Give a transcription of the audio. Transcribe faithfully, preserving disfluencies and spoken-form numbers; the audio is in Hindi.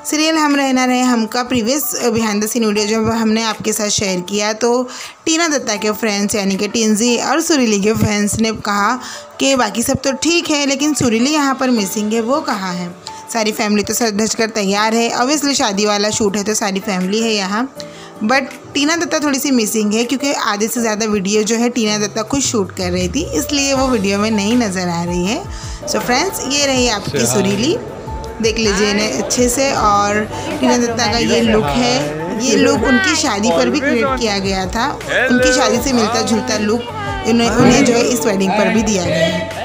सीरियल हम रहना रहे हम का previous behind the scene video जब हमने आपके साथ शेयर किया तो टीना दत्ता के फ्रेंड्स यानी कि टिंजी और सुरीली के फ्रेंड्स ने कहा कि बाकी सब तो ठीक है लेकिन सुरीली यहाँ पर मिसिंग है, वो कहाँ है। सारी फैमिली तो सज धज कर तैयार है, ऑब्वियसली शादी वाला शूट है तो सारी फैमिली है यहाँ, बट टीना दत्ता थोड़ी सी मिसिंग है क्योंकि आधे से ज़्यादा वीडियो जो है टीना दत्ता खुद शूट कर रही थी, इसलिए वो वीडियो में नहीं नज़र आ रही है। सो so फ्रेंड्स, ये रही आपकी सुरीली, देख लीजिए इन्हें अच्छे से। और टीना दत्ता का ये लुक है, ये लुक उनकी शादी पर भी क्रिएट किया गया था, उनकी शादी से मिलता जुलता लुक उन्हें उन्हें जो है इस वेडिंग पर भी दिया गया है।